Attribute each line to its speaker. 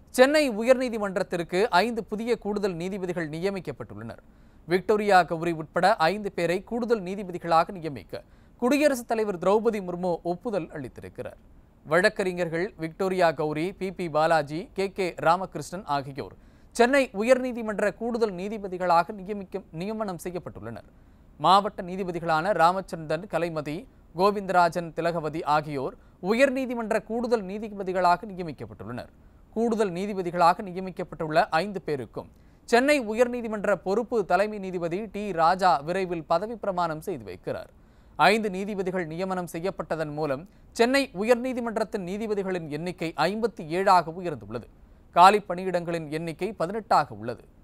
Speaker 1: சென்னை உயர்நீதிமன்றத்திற்கு 5 புதிய கூடுதல் நீதிபதிகள் நியமிக்கப்பட்டுள்ளனர். விக்டோரியா கௌரி உட்பட 5 பேரை கூடுதல் நீதிபதிகளாக நியமிக்க குடியரசுத் தலைவர் திரௌபதி முர்மு ஒப்புதல் அளித்திருக்கிறார். வழக்கறிஞர்கள் Victoria Gowri, P Balaji, K Ramakrishnan ஆகியோர் சென்னை உயர்நீதிமன்ற கூடுதல் நீதிபதிகளாக நியமனம் செய்யப்பட்டுள்ளனர். மாவட்ட நீதிபதிகளான ராமச்சந்திரன், கலைமதி, கோவிந்தராஜன், திலகவதி ஆகியோர் உயர்நீதிமன்ற கூடுதல் நீதிபதிகளாக நியமிக்கப்பட்டுள்ளனர். கூடுதல் நீதிபதிகளாக நியமிக்கப்பட்டுள்ள 5 பேருக்கும் சென்னை உயர்நீதிமன்ற பொறுப்பு தலைமை நீதிபதி டி. ராஜா விரைவில் பதவி பிரமாணம் செய்து வைக்கிறார். 5 நீதிபதிகள் நியமனம் செய்யப்பட்டதன் மூலம் சென்னை உயர்நீதிமன்றத்தின் நீதிபதிகளின் எண்ணிக்கை 57ஆக உயர்ந்துள்ளது. காலி பணியிடங்களின் எண்ணிக்கை 18ஆக உள்ளது.